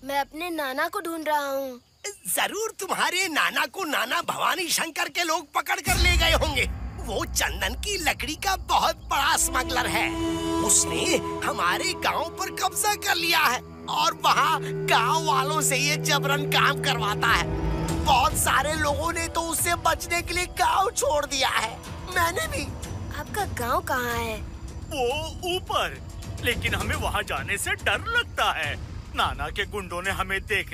मैं अपने नाना को ढूंढ रहा हूँ। जरूर तुम्हारे नाना को नाना भवानी शंकर के लोग पकड़ कर ले गए होंगे। वो चंदन की लकड़ी का बहुत बड़ा स्मगलर है। उसने हमारे गांव पर कब्जा कर लिया है और वहाँ गांव वालों से ये जबरन काम करवाता है। बहुत सारे लोगों ने तो उससे बचने के लिए गांव छोड़ दिया है, मैंने भी। आपका गांव कहाँ है? वो ऊपर, लेकिन हमें वहाँ जाने से डर लगता है। नाना के गुंडों ने हमें देख